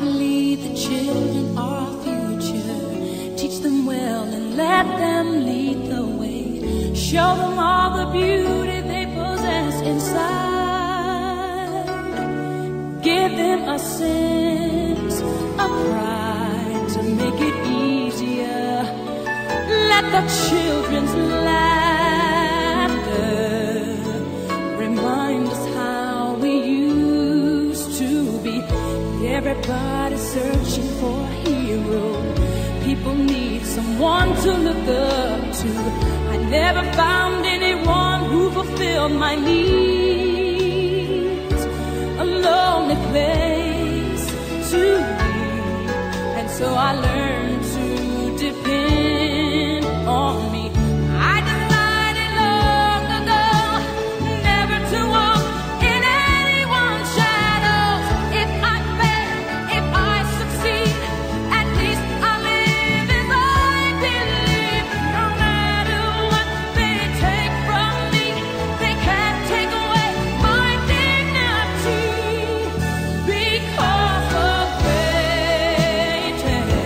believe the children are our future. Teach them well and let them lead the way. Show them all the beauty they possess inside. Give them a sense of pride to make it easier. Let the children's laughter remind us how we used to be. Everybody's searching for a hero. People need someone to look up to. I never found anyone who fulfilled my needs. A lonely place to be, and so I learned to depend on me. I decided long ago never to walk in anyone's shadows. If I fail, if I succeed, at least I live as I believe. No matter what they take from me, they can't take away my dignity. Because the greatest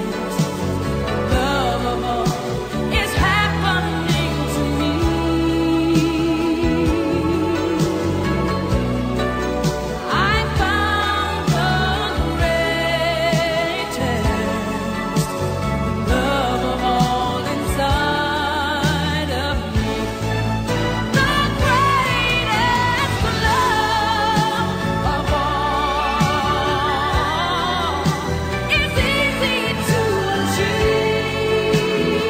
love of all is happening to me. I found the greatest love of all inside of me. The greatest love of all is easy to achieve.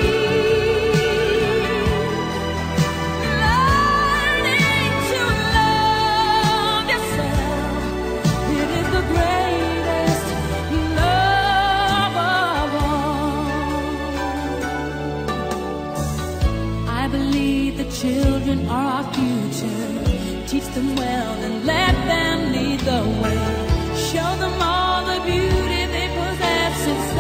Learning to love yourself, it is the greatest love of all. I believe the children are our future. Teach them well and let them lead the way. Show them all the beauty they possess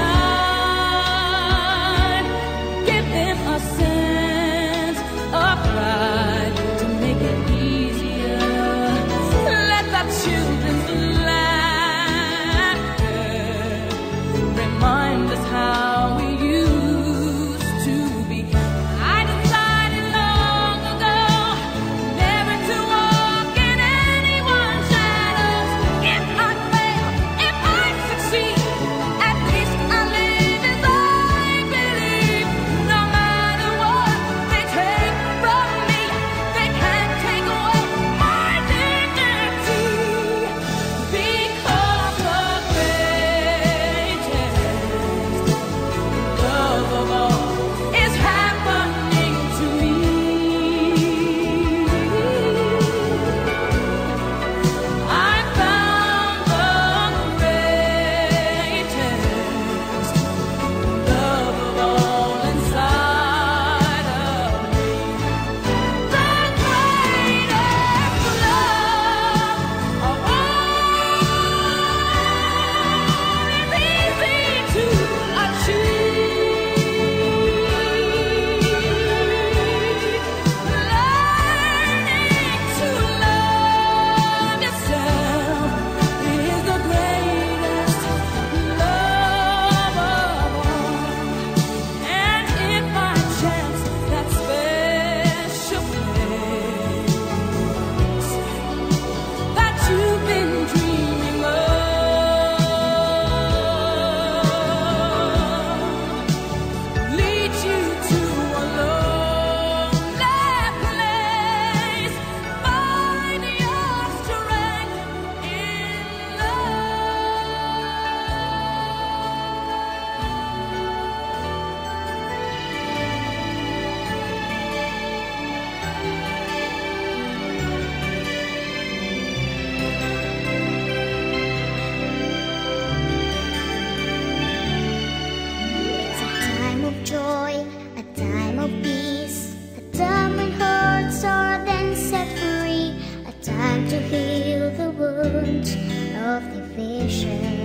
inside. Give them a sense of pride to make it easier. Let the children's laughter remind us how we used to be. I decided long ago never to walk in anyone's shadows. If I fail, if I succeed, at least I live as I believe. No matter what they take from me, they can't take away my dignity. Because the greatest love of all is happening to me. I found the greatest love of all inside of me. The greatest love of all is easy to achieve. Learning to love yourself is the greatest love of all. And if by chance that special place that you've been dreaming of leads you to a lonely place, find your strength in It's a time of joy, a time of peace, a time when hearts are then set free, a time to heal the wounds of division.